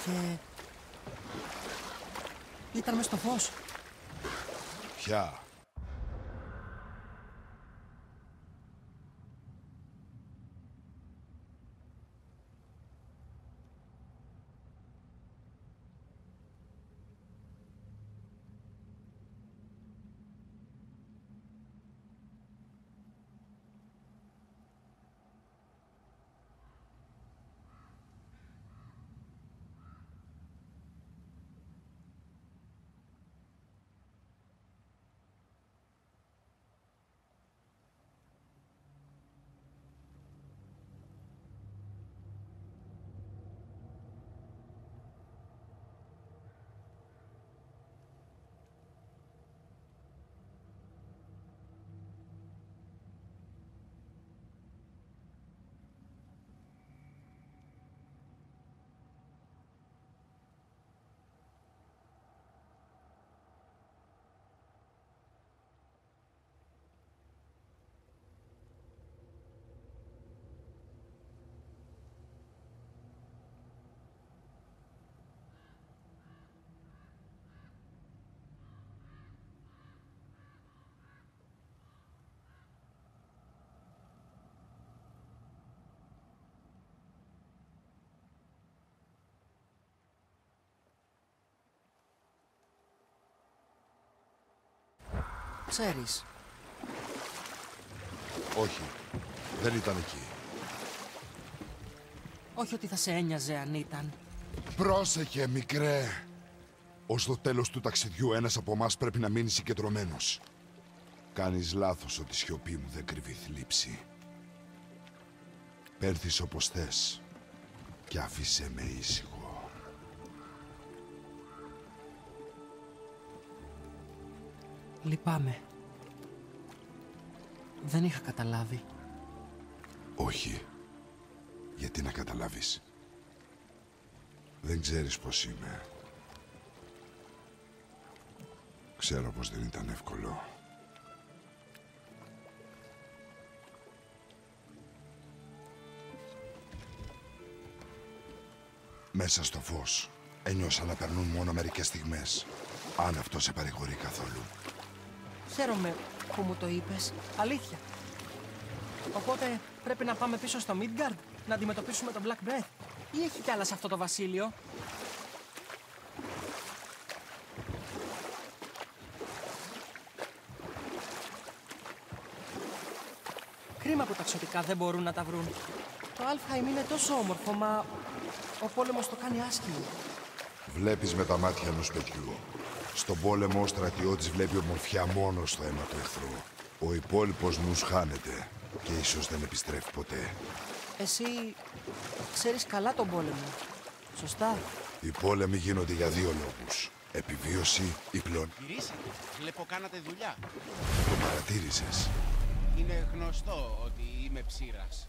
Και... ήταν μες στο φως. Ποια? Ξέρεις. Όχι, δεν ήταν εκεί. Όχι ότι θα σε ένοιαζε αν ήταν. Πρόσεχε, μικρέ. Ως το τέλος του ταξιδιού ένας από εμάς πρέπει να μείνει συγκεντρωμένος. Κάνεις λάθος ότι η σιωπή μου δεν κρύβει θλίψη. Πέρθεις όπως θες και άφησέ με ήσυχο. Λυπάμαι. Δεν είχα καταλάβει. Όχι. Γιατί να καταλάβεις. Δεν ξέρεις πώς είμαι. Ξέρω πως δεν ήταν εύκολο. Μέσα στο φως ένιωσα να περνούν μόνο μερικές στιγμές. Αν αυτό σε παρηγορεί καθόλου. Χαίρομαι που μου το είπες. Αλήθεια. Οπότε πρέπει να πάμε πίσω στο Midgard να αντιμετωπίσουμε τον Black Breath. Ή έχει κι άλλα σε αυτό το βασίλειο? Κρίμα που τα ξωτικά δεν μπορούν να τα βρουν. Το Alfheim είναι τόσο όμορφο, μα ο πόλεμος το κάνει άσχημο. Βλέπεις με τα μάτια ενός παιδιού. Στον πόλεμο ο στρατιώτης βλέπει ομορφιά μόνο στο αίμα του εχθρού. Ο υπόλοιπος νους χάνεται και ίσως δεν επιστρέφει ποτέ. Εσύ ξέρεις καλά τον πόλεμο, σωστά? Οι πόλεμοι γίνονται για δύο λόγους. Επιβίωση ή πλόν. Γυρίσατε. Βλέπω κάνατε δουλειά. Το παρατήρησες. Είναι γνωστό ότι είμαι ψήρας.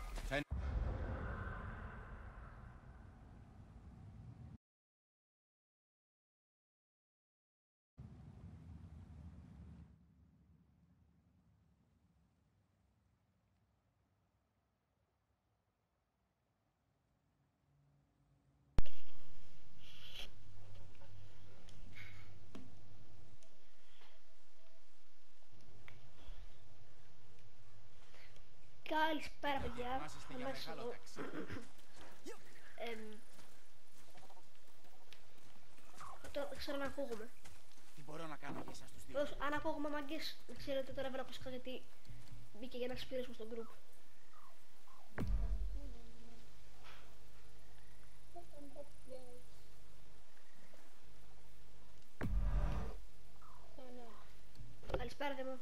Καλησπέρα, παιδιά. Είμαστε για μεγάλο ταξίδι. Τώρα ξέρω να ακούγομαι. Τι μπορώ να κάνω για εσάς τους δύο? Αν ακούγομαι μάγκες, να ξέρετε τώρα δεν ακούσκα γιατί μπήκε για ένα σπήρες μου στο group. Καλησπέρα, Δήμο.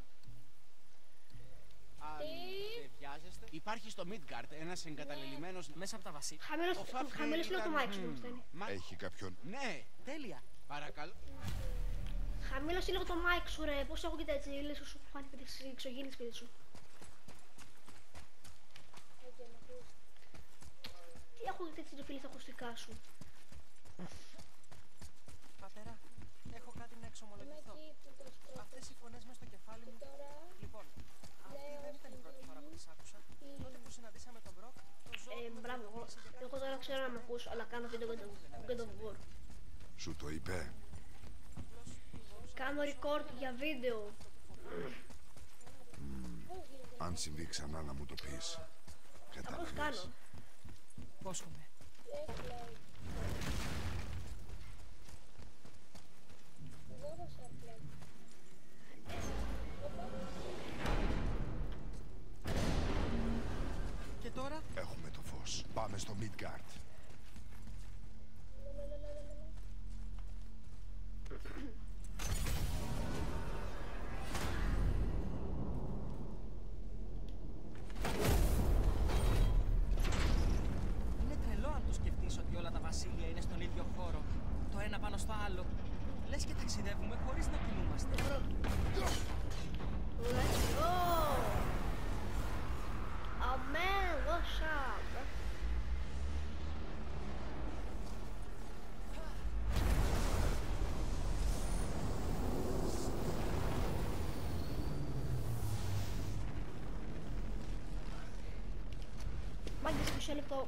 Δεν βιάζεστε. Υπάρχει στο Midgard ένας εγκαταλελειμμένος Μέσα από τα βασίλεια. Χαμηλός λίγο το mic σου, μου στέλνει. Έχει κάποιον. Ναι, Τέλεια. παρακαλώ. Χαμήλωσε λίγο το mic σου, ρε. Πώς ακούγεται έτσι, λες σου φάνηκε τις εξωγήινες σπίτι σου. Τι ακούγεται έτσι, το φίλε, στα ακουστικά σου. Πατέρα, έχω κάτι να εξομολογηθώ. Αυτές οι φωνές μες στο κεφάλι μου. Λοιπόν, αυτή δεν ήταν η πρώτη φορά που τις άκουσα. Τότε που συναντήσαμε τον Μπροκ, Μπράβο, εγώ τώρα ξέρω να με ακούς, αλλά κάνω βίντεο για το God of War. Σου το είπε. Κάνω record για βίντεο. Αν συμβεί ξανά να μου το πεις. Θα πώς κάνω. Πόσχομαι. Και τώρα Έχουμε το φως. Πάμε στο Midgard. είναι τρελό αν το σκεφτείς ότι όλα τα βασίλεια είναι στον ίδιο χώρο. Το ένα πάνω στο άλλο. Λες και ταξιδεύουμε χωρίς να κινούμαστε. Let's go! Oh man, what's up? Μάγκες, μισό λεπτό.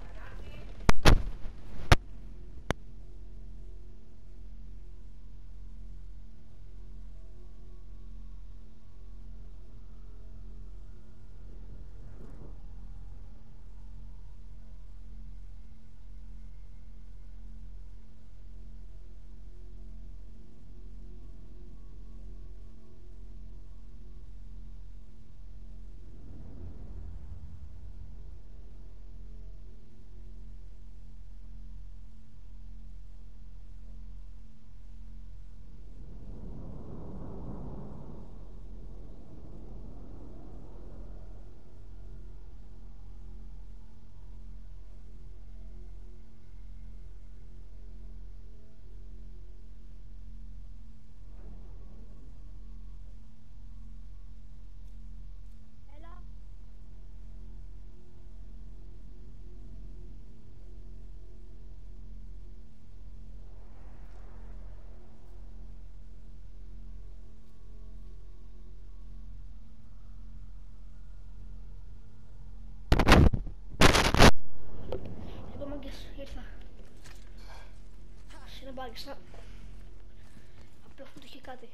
Ήρθα. Συνεμπάγισσα. Απλά αυτό το είχε κάτι.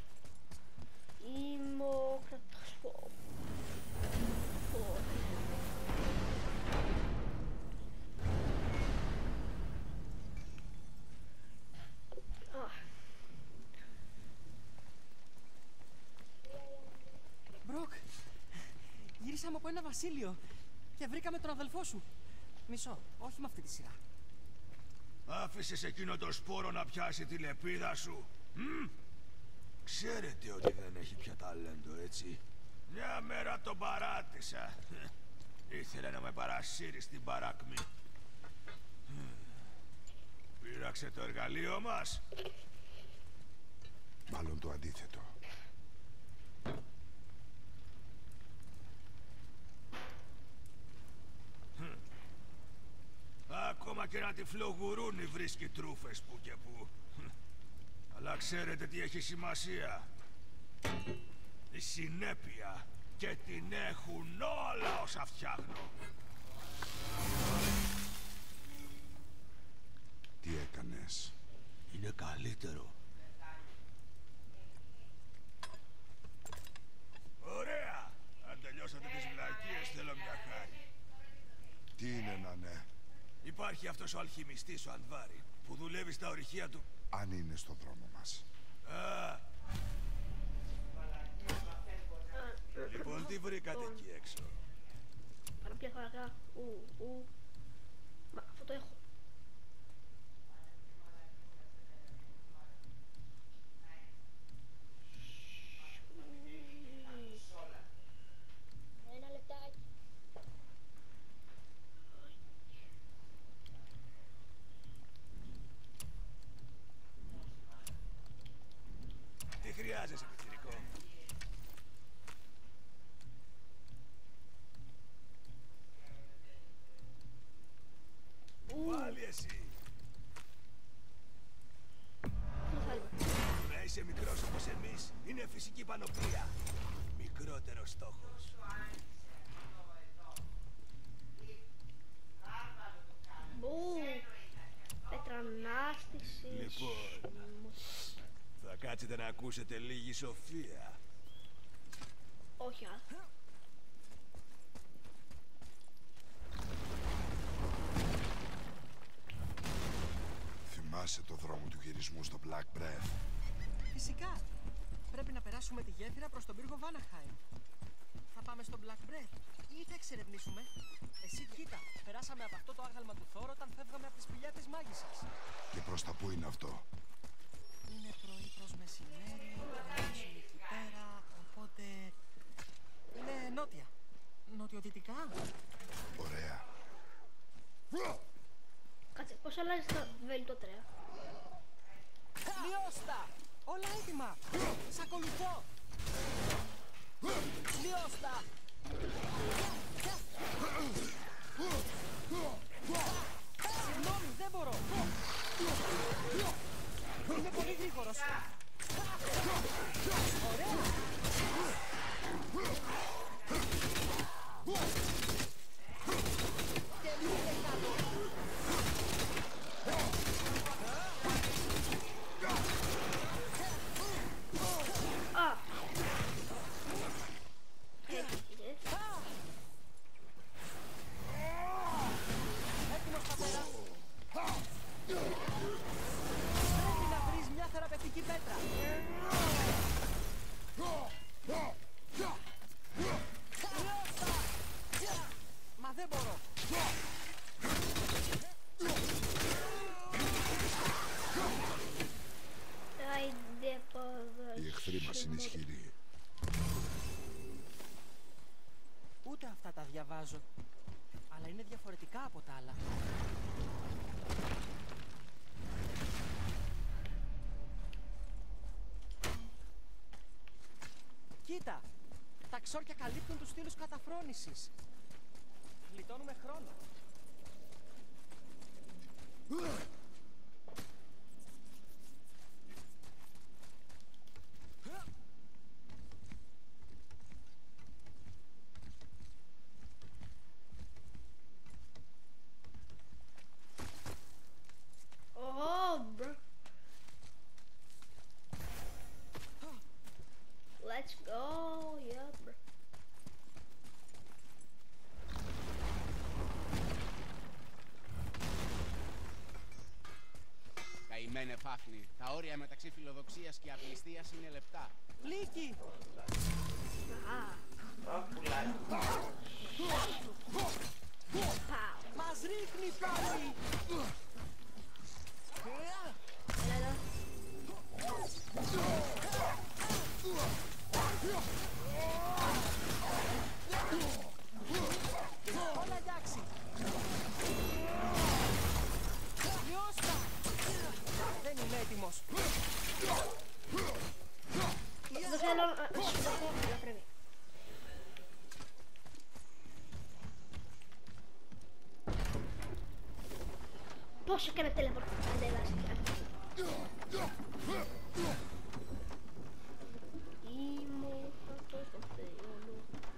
Ημοκρατός. Μπροκ, γυρίσαμε από ένα βασίλειο και βρήκαμε τον αδελφό σου. Μισό, όχι με αυτή τη σειρά. Άφησες εκείνο το σπόρο να πιάσει τη λεπίδα σου. Ξέρετε ότι δεν έχει πια ταλέντο, έτσι. Μια μέρα τον παράτησα. Ήθελε να με παρασύρει στην παράκμη. Πήραξε το εργαλείο μας. Μάλλον το αντίθετο. Ακόμα και ένα τυφλό γουρούνι βρίσκει τρούφες που και που. Αλλά ξέρετε τι έχει σημασία. Η συνέπεια. Και την έχουν όλα όσα φτιάχνω. Τι έκανες? Είναι καλύτερο. Ωραία! Αν τελειώσατε τις βλακίες θέλω μια χάρη. Τι είναι να ναι? Υπάρχει αυτός ο αλχημιστής ο Ανδβάρη που δουλεύει στα ορυχεία του. Αν είναι στο δρόμο μας. Λοιπόν, τι βρήκατε εκεί έξω? Παραπλία χαρακά. Μα αυτό το έχω. Ένα λεπτάκι. Τι χρειάζεσαι, πιτσιρικό? Πάλι εσύ. Να είσαι μικρός όπως εμείς είναι φυσική πανοπλία. Μικρότερος στόχος. Λοιπόν, θα κάτσετε να ακούσετε λίγη σοφία. Όχι, α. Θυμάσαι το δρόμο του γυρισμού στο Black Breath? Φυσικά. Πρέπει να περάσουμε τη γέφυρα προς τον πύργο Βάναχάιμ. Θα πάμε στο Black Breath ή θα εξερευνήσουμε? Εσύ κοίτα, περάσαμε από αυτό το άγαλμα του Θόρ όταν φεύγαμε από τη σπηλιά της μάγισσας. Και προς τα πού είναι αυτό? Είναι πρωί προς μεσημέρι, περάσουμε εκεί πέρα, οπότε... είναι νότια. Νοτιοδυτικά. Ωραία. Κάτσε, πώς αλλάζει το βελτιότρια. Λιώστα! Όλα έτοιμα! Σ' ακολουθώ! Λιώστα! Συγγνώμη, δεν μπορώ! Είμαι πολύ γρήγορος! Ωραία! Και λίγε κάτω! Α! Έτοιμος, πατέρα! Πρέπει να βρεις μια θεραπευτική πέτρα! Μα δεν μπορώ! Οι εχθροί μας είναι ισχυροί. Ούτε αυτά τα διαβάζω. Αλλά είναι διαφορετικά από τα άλλα. Κοίτα! Τα ξόρκια καλύπτουν τους στήλους καταφρόνησης. Γλιτώνουμε χρόνο. Oh, bro. Let's go, yeah, bro. Καημένε Φάφνη, τα όρια μεταξύ φιλοδοξίας και απληστίας είναι λεπτά. Λύκη! Μας ρίχνει πάλι! Έλα. Όλα εντάξει! Λιώστα! Δεν είμαι έτοιμος! Δεν θέλω να σου το πω, αλλά πρέπει. Πόσο έκανε τελεπορτ αντελάστηκα. Ήμουν αυτό το θέλω.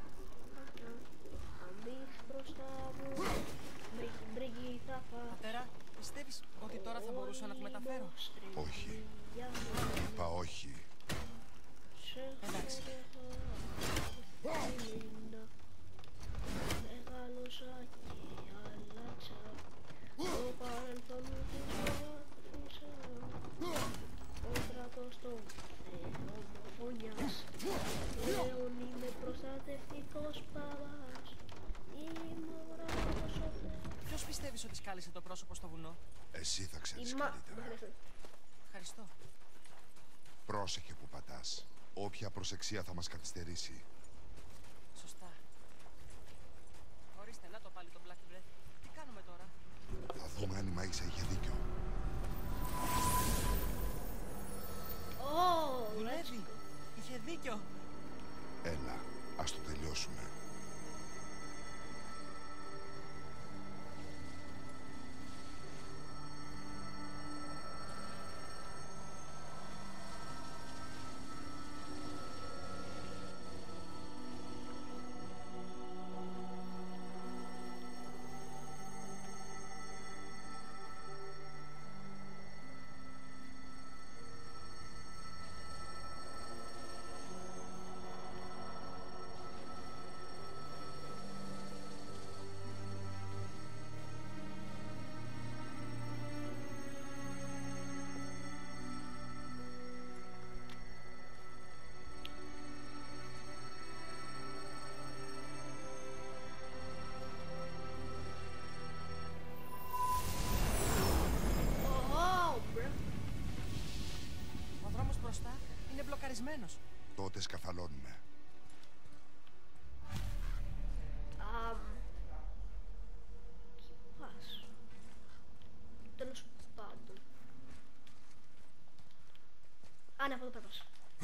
Αν μπεις μπροστά μου, μπρίγκι θα φάω. Πατέρα, πιστεύεις ότι τώρα θα μπορούσα να το μεταφέρω? Όχι. Είπα όχι. Εντάξει. Μεγάλωσα και άλλαξα. Το παρελθόν μου της άφησα. Ο στρατός των θεομοφωνιάς. Πλέον είμαι προστατευτικός παπάς. Είμαι ο γράμματος ο Θεός. Ποιος πιστεύεις ότι σκάλισε το πρόσωπο στο βουνό? Εσύ θα ξέρεις καλύτερα. Ευχαριστώ. Πρόσεχε που πατάς. Όποια προσεξία θα μας καθυστερήσει. Σωστά. Ορίστε, να το πάλι το Black Breath. Τι κάνουμε τώρα? Θα δούμε αν η Μαΐσα είχε δίκιο. Ω, Δουλεύει. Είχε δίκιο. Έλα, ας το τελειώσουμε. φοβισμένος. Τότε σκαθαλώνουμε. Εκεί πας. Τέλος πάντων. Α, ναι, από εδώ πέρασε.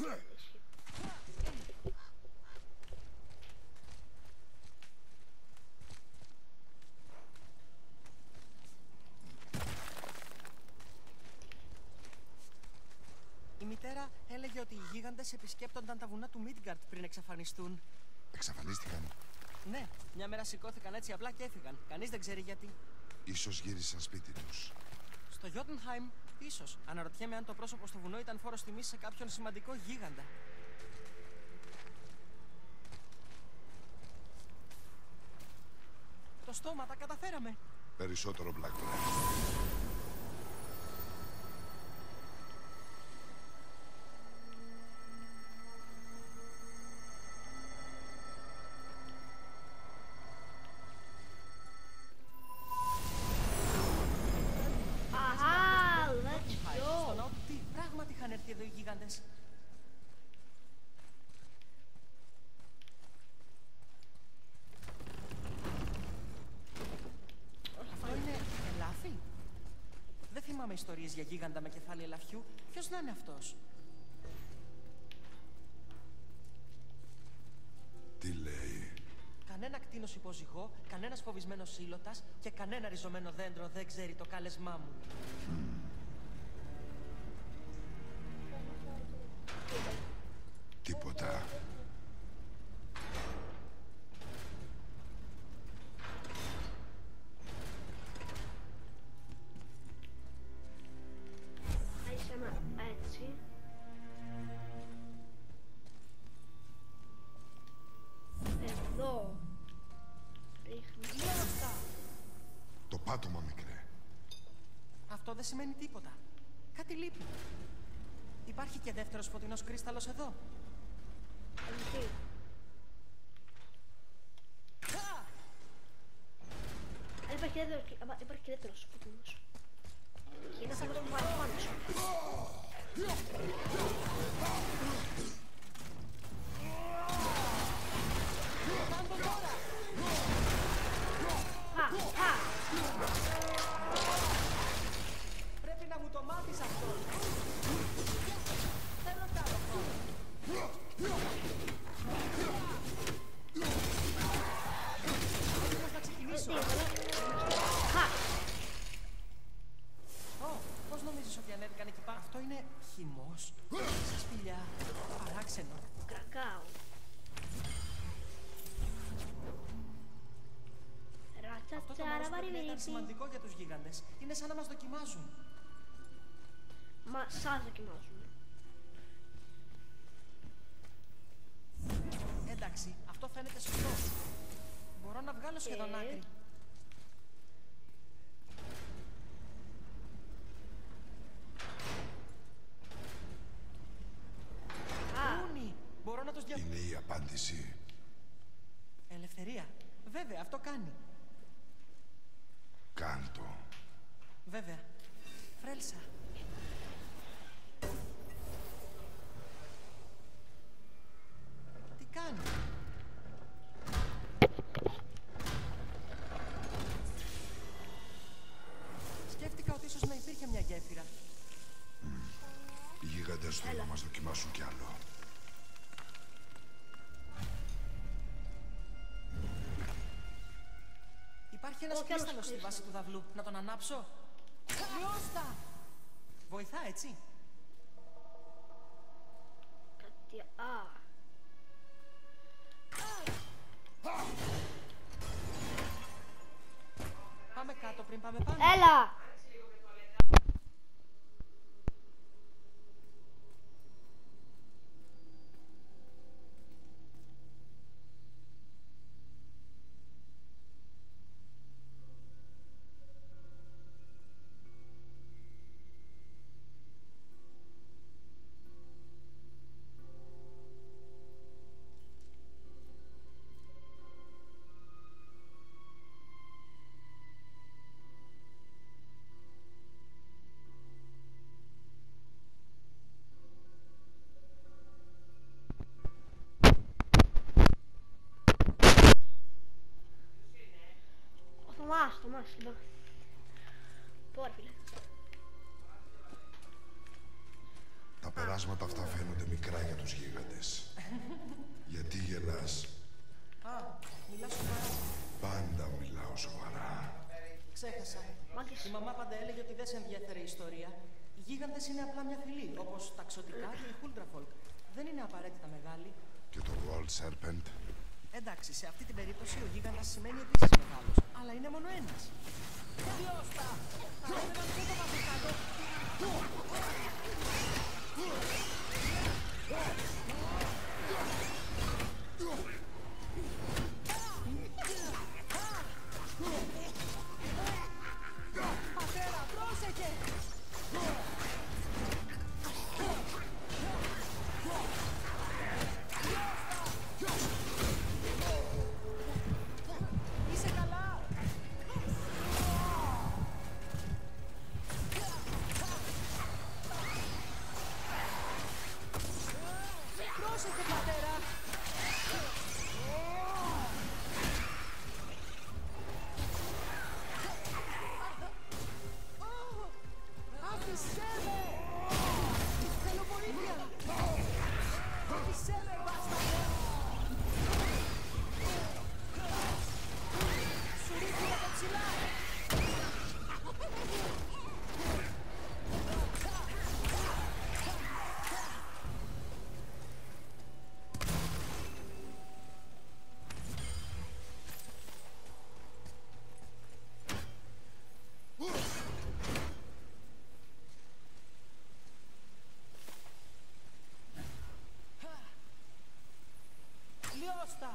Η μητέρα έλεγε ότι οι γίγαντες επισκέπτονταν τα βουνά του Μίτγκαρτ πριν εξαφανιστούν. Εξαφανίστηκαν. Ναι, μια μέρα σηκώθηκαν έτσι απλά και έφυγαν. Κανείς δεν ξέρει γιατί. Ίσως γύρισαν σπίτι τους. Στο Jotunheim, ίσως. Αναρωτιέμαι αν το πρόσωπο στο βουνό ήταν φόρος τιμής σε κάποιον σημαντικό γίγαντα. Το στόμα, τα καταφέραμε. Περισσότερο Blackbird. Αχα, let's Στο go. ναό του τι, πράγματι είχαν έρθει εδώ οι γίγαντες. Αυτό είναι ελάφι. Δεν θυμάμαι ιστορίες για γίγαντα με κεφάλι ελαφιού. Ποιος να είναι αυτός? Τι λέει? Κανένα κτήνος υποζυγό, κανένας φοβισμένος ήλωτας και κανένα ριζωμένο δέντρο δεν ξέρει το κάλεσμά μου. Τίποτα. Θα είσαι ένα έτσι. Εδώ. Ρίχνει. Το πάτωμα, μικρέ. Αυτό δεν σημαίνει τίποτα. Κάτι λείπει. Υπάρχει και δεύτερος φωτεινός κρύσταλλος εδώ. Τι. Υπάρχει και δεύτερος φωτεινός. Και είναι θα βρούμε πάνω σου. Πρέπει να μου το μάθεις αυτό. Θέλω κι άλλο χρόνο. Έτοιμος να ξεκινήσω. Πώς νομίζεις ότι ανέβηκαν εκεί πάνω? Αυτό είναι χυμός, σε σπηλιά, παράξενο. Κακάο. Αυτό το μέρος πρέπει να ήταν σημαντικό για τους γίγαντες. Είναι σαν να μας δοκιμάζουν. Μα σας δοκιμάζουν. Εντάξει, αυτό φαίνεται σωστό. Μπορώ να βγάλω σχεδόν άκρη. Ρούνι, μπορώ να τους Είναι η απάντηση. Ελευθερία. Βέβαια, αυτό κάνει. Κάντο. Βέβαια. Φρέλσα. Τι κάνει? Σκέφτηκα ότι ίσως να υπήρχε μια γέφυρα. Οι γίγαντες θέλουν να μας δοκιμάσουν κι άλλο. Υπάρχει ένας κρύσταλλος στη βάση του δαυλού. Να τον ανάψω? Λιώστα! Βοηθά, έτσι. Κάτι. Πάμε κάτω πριν πάμε πάνω. Έλα! άσχημα. Πόρε φίλε. Τα περάσματα αυτά φαίνονται μικρά για τους γίγαντες. Γιατί γελάς? Α, μιλάς σοβαρά. Πάντα μιλάω σοβαρά. Ξέχασα. Μάγκες. Η μαμά πάντα έλεγε ότι δεν σε ενδιαφέρει η ιστορία. Οι γίγαντες είναι απλά μια φυλή, όπως τα ξωτικά και η Huldrafolk. Δεν είναι απαραίτητα μεγάλοι. Και το Gold Serpent? Εντάξει, σε αυτή την περίπτωση ο γίγαντας σημαίνει επίσης μεγάλος, αλλά είναι μόνο ένας. Διώστα! Θα ήθελα να μην το βάζω κάτω. Πατέρα, πρόσεχε! Είσαι καλά! Πρόσεχε, πατέρα! Άφησέ με! Θέλω βοήθεια! Άφησέ με, βάσταρδε! Σου ρίχνει από ψηλά! Λιώστα!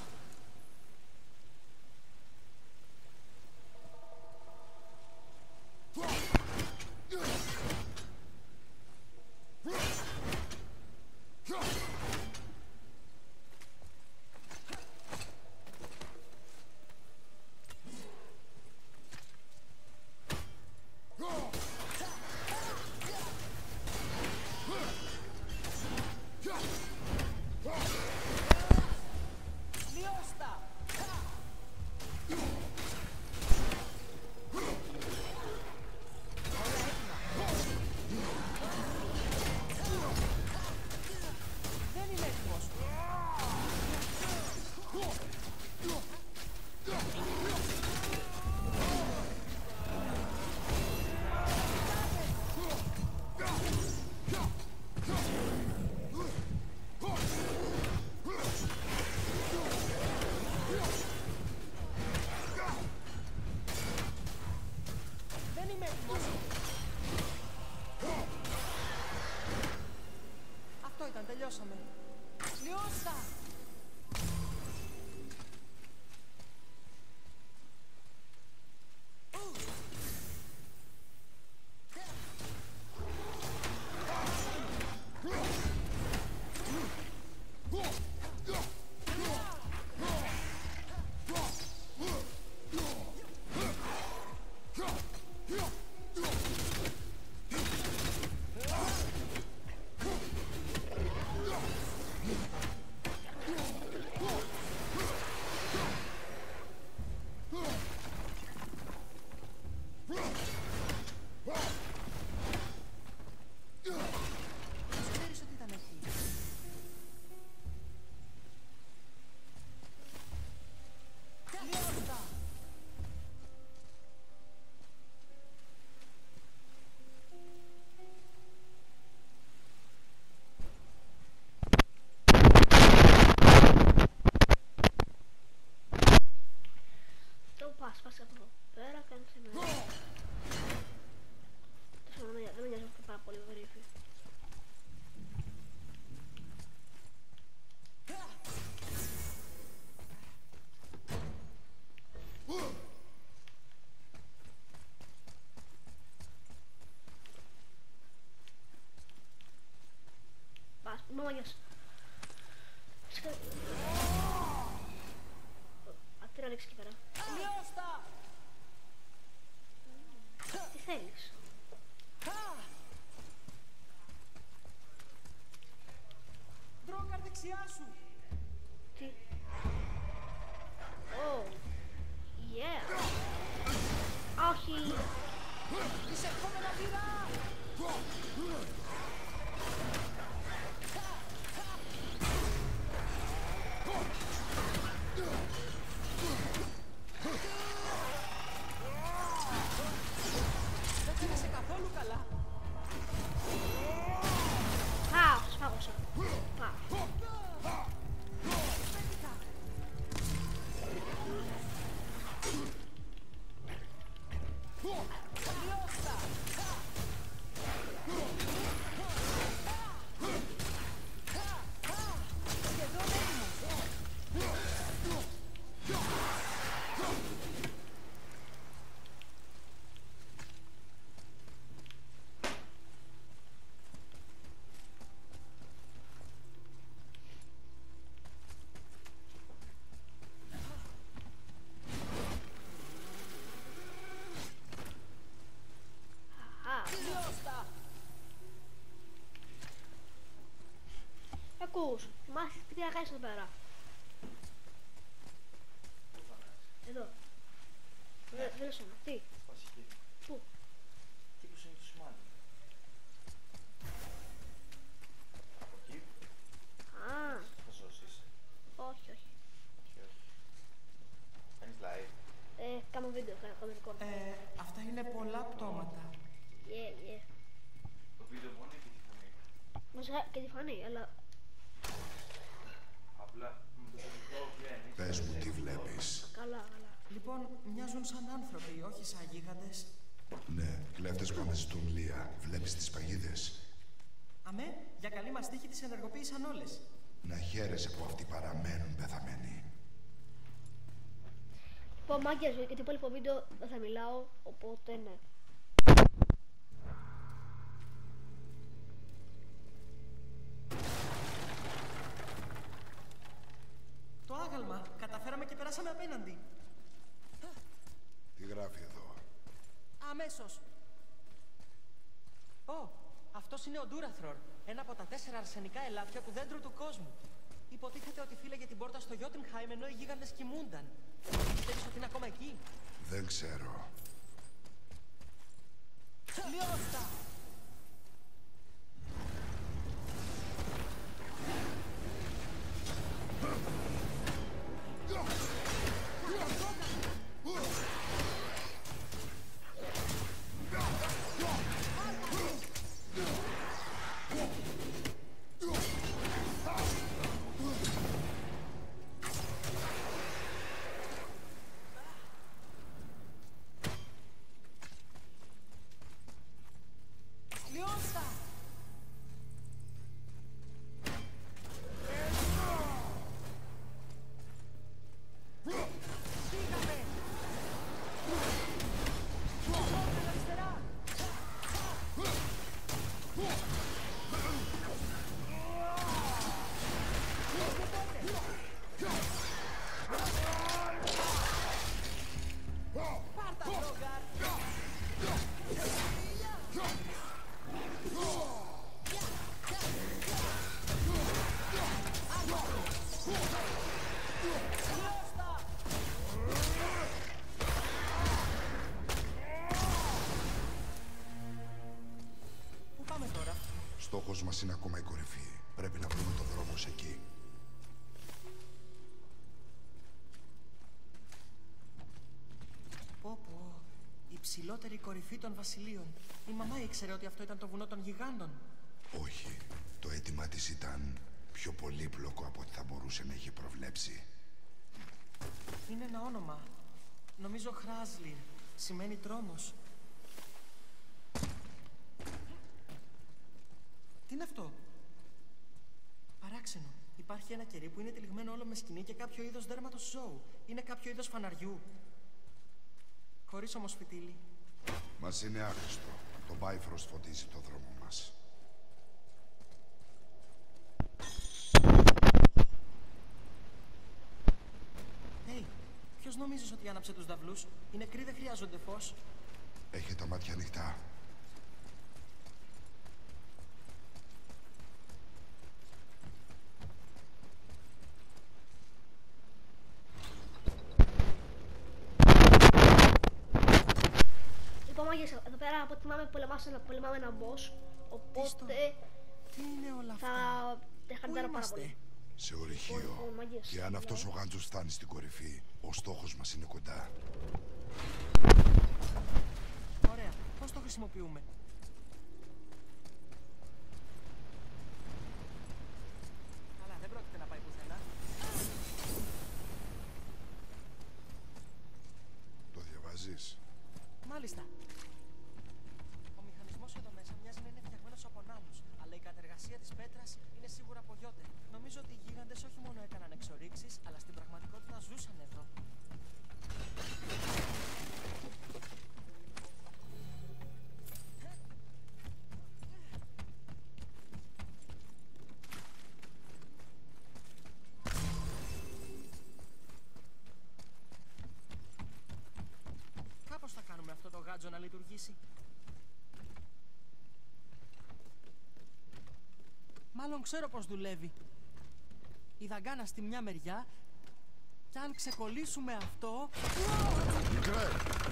Λιώστα! Δεν είμαι έτοιμος. Δεν είμαι έτοιμος. Αυτό ήταν, τελειώσαμε. Λιώστα! Ξέρεις ότι ήταν εκεί. Λιώστα! Το πας από εδώ πέρα, κάνεις εμένα. Δεν με νοιάζει αυτό πάρα πολύ γρήφη. Πας, μαμαγιάς. Τι να ρίξεις εκεί πέρα. Λιώστα! Τι θέλεις. Ντρόγκαρ, δεξιά σου! Τι. Oh. Yeah. καθόλου καλά. Σφάγωσα. Πάω. Ακούς, μάθεις τι να κάνεις εδώ πέρα. Εδώ. Βέλεσαι με, τι. Πού. Τύπος είναι το σημάδι. Από εκεί. Α, Θα ζώσεις. όχι, όχι. Κάνεις live. Κάνω βίντεο, κάνω record. Αυτά είναι πολλά πτώματα. Yeah. Το βίντεο μόνο ή και τη φωνή. Μαζικά και τη φανεί, αλλά... Απλά με το τελικό βγαίνει. Πες μου τι βλέπεις. Καλά. Λοιπόν, μοιάζουν σαν άνθρωποι, όχι σαν γίγαντες. Ναι, κλέφτες που αναζητούν Λία. Βλέπεις τις παγίδες. Αμέ, για καλή μας τύχη τις ενεργοποίησαν όλες. Να χαίρεσαι που αυτοί παραμένουν πεθαμένοι. Λοιπόν, μάγκες, γιατί το υπόλοιπο βίντεο δεν θα μιλάω, οπότε ναι. Το άγαλμα, καταφέραμε και περάσαμε απέναντι. Τι γράφει εδώ. Αμέσως. Αυτός είναι ο Ντούραφθορ, ένα από τα 4 αρσενικά ελάτια του δέντρου του κόσμου. Υποτίθεται ότι φύλαγε την πόρτα στο Jotunheim ενώ οι γίγαντες κοιμούνταν. Πιστεύεις ότι είναι ακόμα εκεί? Δεν ξέρω. Λιώστα! Στόχος μας είναι ακόμα η κορυφή. Πρέπει να βρούμε το δρόμο σε εκεί. Πω. Η ψηλότερη κορυφή των βασιλείων. Η μαμά ήξερε ότι αυτό ήταν το βουνό των γιγάντων. Όχι. Το αίτημα της ήταν πιο πολύπλοκο από ό,τι θα μπορούσε να είχε προβλέψει. Είναι ένα όνομα. Νομίζω Χράσλιρ. Σημαίνει τρόμος. Τι είναι αυτό? Παράξενο. Υπάρχει ένα κερί που είναι τυλιγμένο όλο με σκηνή και κάποιο είδος δέρματος ζώου. Είναι κάποιο είδος φαναριού. Χωρίς όμως φυτίλι. Μας είναι άχρηστο. Το Bifrost φωτίζει το δρόμο μας. Ποιος νομίζεις ότι άναψε τους δαυλούς? Οι νεκροί δεν χρειάζονται φως. Έχει τα μάτια ανοιχτά. Λοιπόν, μάγες, εδώ πέρα από ό,τι πολεμάμε ένα boss. Οπότε Τι είναι όλα αυτά? θα χαντάρω πάρα πολύ. Σε ορυχείο. Και αν αυτός ο γάντζος φτάνει στην κορυφή, ο στόχος μας είναι κοντά. Ωραία. Πώς το χρησιμοποιούμε? γάτζο να λειτουργήσει. Μάλλον ξέρω πώς δουλεύει. Η δαγκάνα στη μια μεριά και αν ξεκολλήσουμε αυτό... Μικρέ!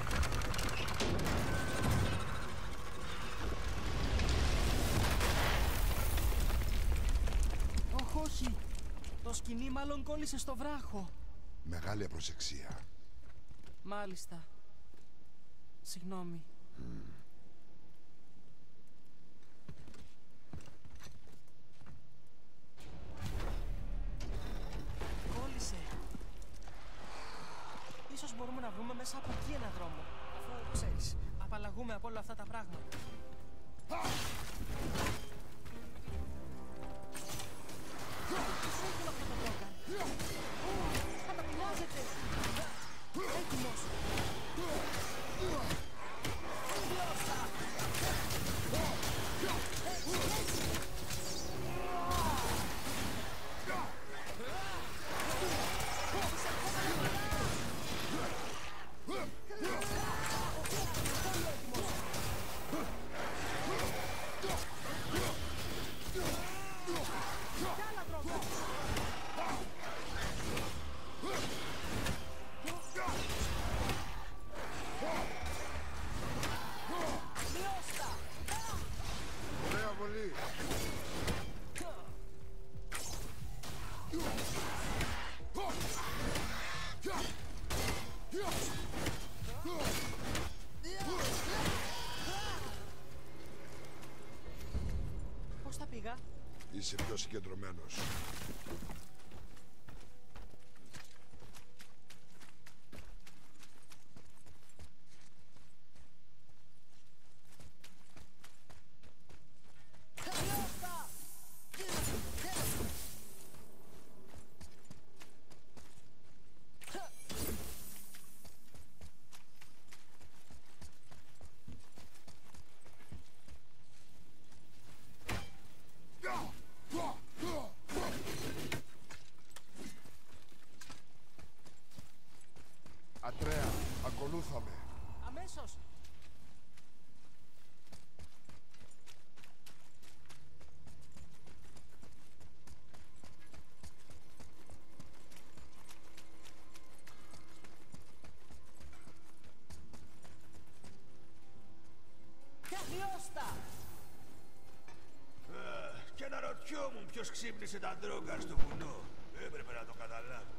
Όχι. Το σκοινί μάλλον κόλλησε στο βράχο. Μεγάλη απροσεξία. Μάλιστα. Συγγνώμη. Κόλλησε. Ίσως μπορούμε να βρούμε μέσα από εκεί ένα δρόμο. Αφού ξέρεις, απαλλαγούμε από όλα αυτά τα πράγματα. Καταπλάζεται! Έτοιμος! Ωραία βολή. Πώς τα πήγα? Είσαι πιο συγκεντρωμένος. Ατρέα, ακολούθαμε. Αμέσως! Τελειώστα! Και αναρωτιόμουν ποιος ξύπνησε τα ντρόγκα στο βουνό. Έπρεπε να το καταλάβω.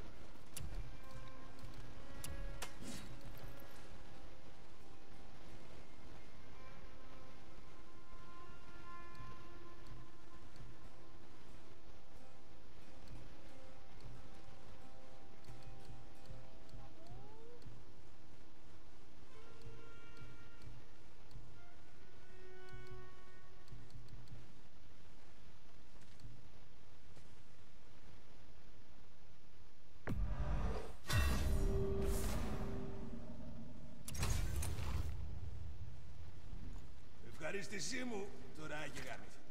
Ευχαρίστησή μου, τώρα έχει γάμιθη.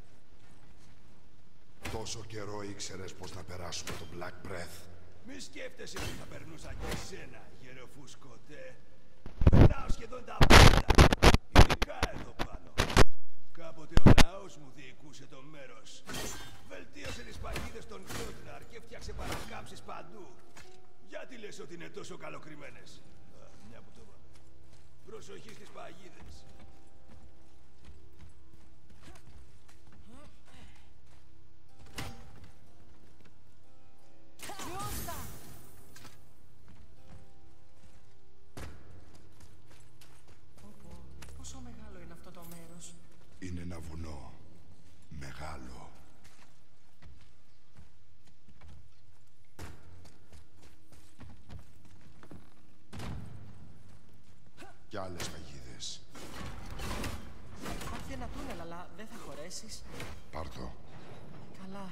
Τόσο καιρό ήξερες πώς θα περάσουμε το Black Breath. Μη σκέφτεσαι που θα περνούσα και εσένα, γεροφούσκοτε. Περνάω σχεδόν τα πάντα, ειδικά εδώ πάνω. Κάποτε ο λαός μου διοικούσε το μέρος. Βελτίωσε τις παγίδες των Γιώτναρ και έφτιαξε παρακάμψεις παντού. Γιατί λες ότι είναι τόσο καλοκριμένες? Μια που το είπαμε. Προσοχή στις παγίδες. Πόσο μεγάλο είναι αυτό το μέρος? Είναι ένα βουνό. Μεγάλο. Κι άλλες παγίδες. Υπάρχει ένα τούνελ, αλλά δεν θα χωρέσεις. Πάρ' το. Καλά.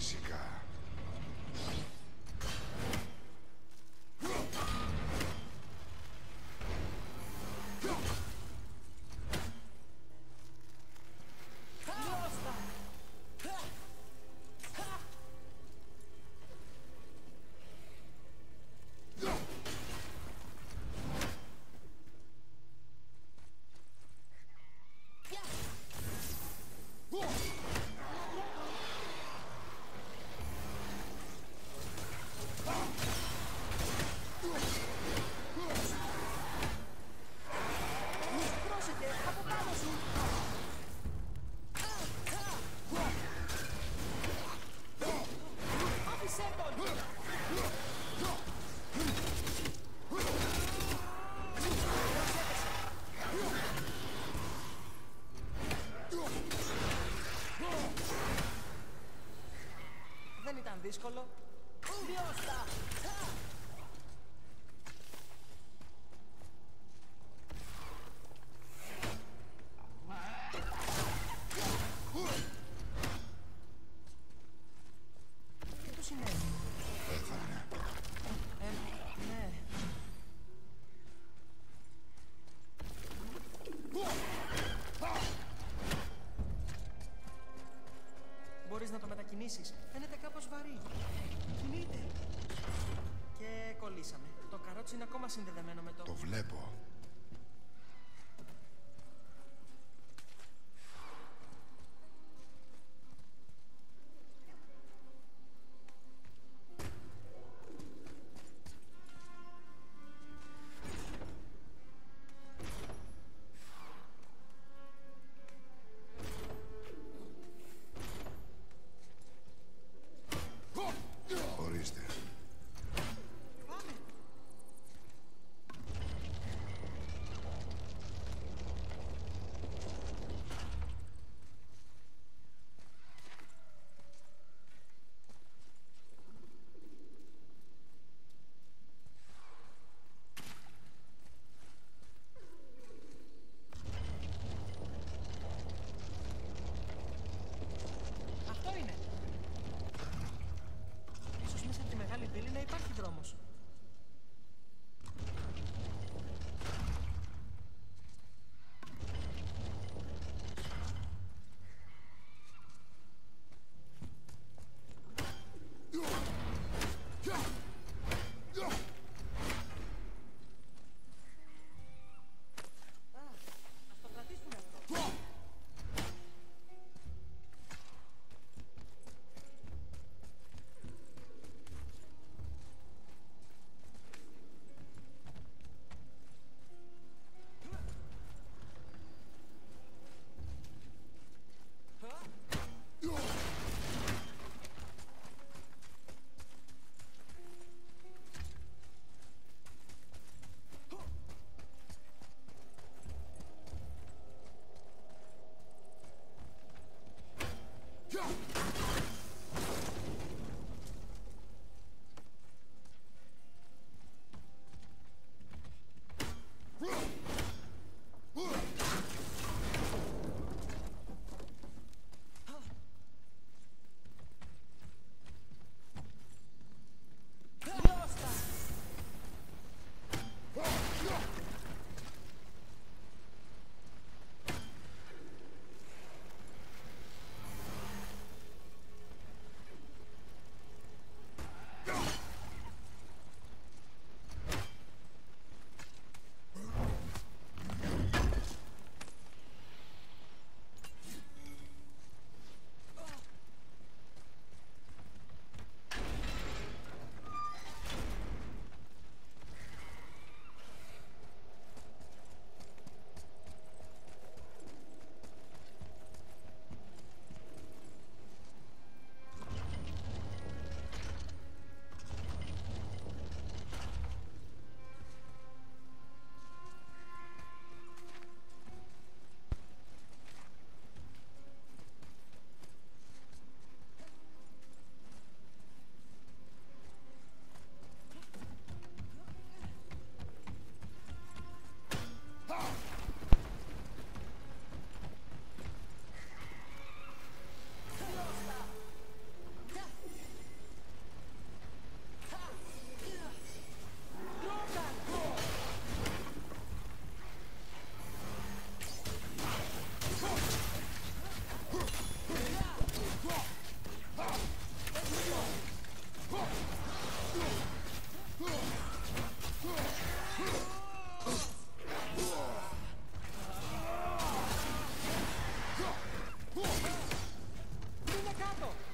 φυσικά. Δεν ήταν δύσκολο. Διώστα! Τι του συνέβη? Πέθανε. Ναι. Μπορείς να το μετακινήσεις. Φαίνεται κάπως βαρύ. Κινείται. Και κολλήσαμε. Το καρότσι είναι ακόμα συνδεδεμένο με το... Το βλέπω. Ορίστε. Πάμε.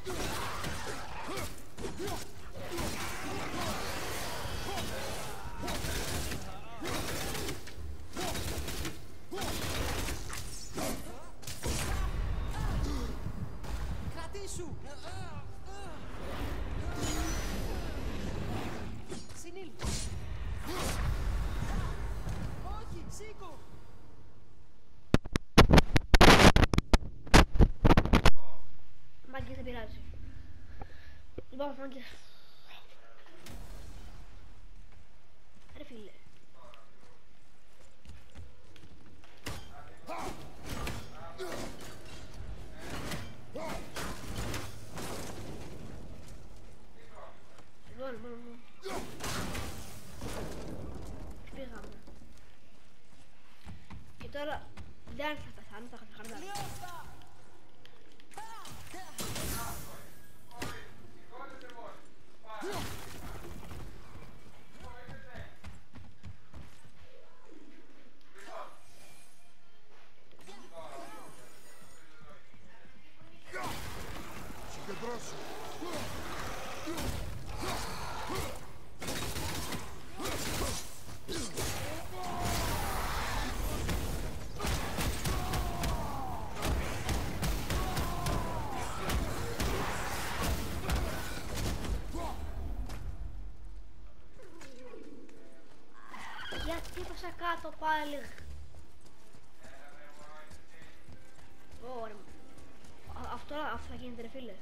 Κρατήσου! Συνήλθε! Όχι, σήκω! Μάγκες, δεν πειράζει. Λοιπόν, μάγκες. Ρε φίλε. Λοιπόν, πήγαμε. Και τώρα δεν θα πεθάνω, θα χαρτάρω. Συγκεντρώσου. Γιατί έπασα κάτω πάλι. Ωραία. Αυτό θα γίνεται ρε φίλε.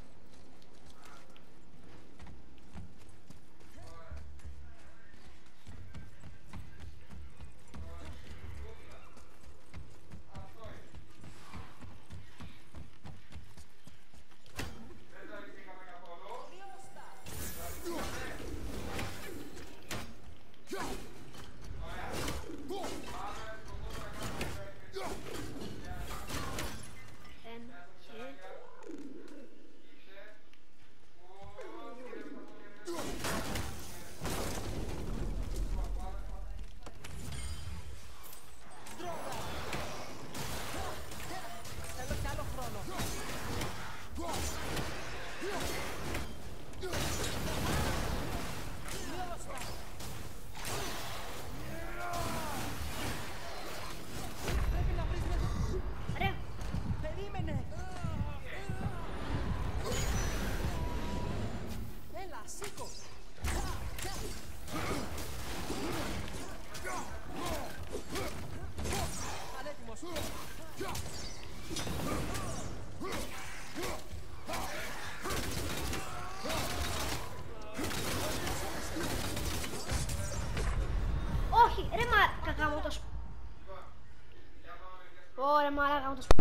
Ένα και... Θέλω κι άλλο χρόνο. Πρέπει να βρεις μια... Ωραία. Περίμενε! Έλα, σήκω! Ανέτοιμος! Όχι, ρε μαλάκα γάμο το σπ... Ωραία μαλάκα γάμο το σπ...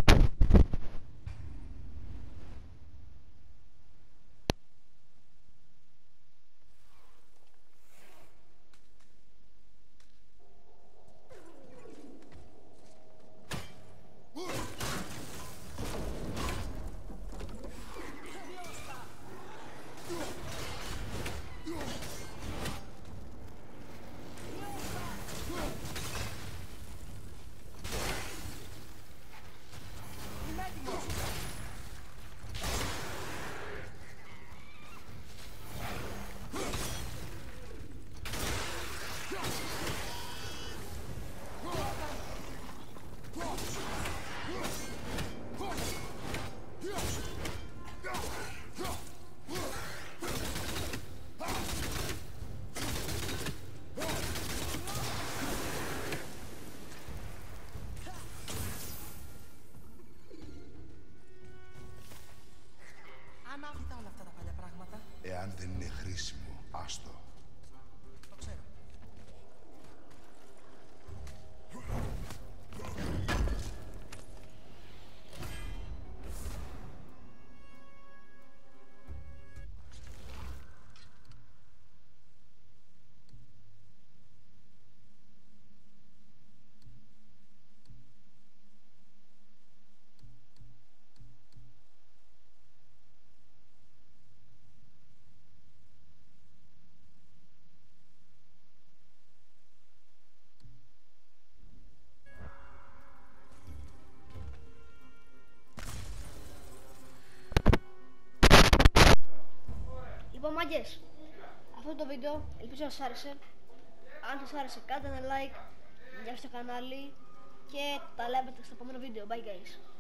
Είμαι έτοιμος! Ανάβητα όλα αυτά τα παλιά πράγματα. Εάν δεν είναι χρήσιμο, άστο. Το ξέρω. Μαγκές, αυτό το βίντεο ελπίζω να σας άρεσε. Αν σας άρεσε κάντε ένα like, γεια στο κανάλι και τα λέμε στο επόμενο βίντεο. Bye guys.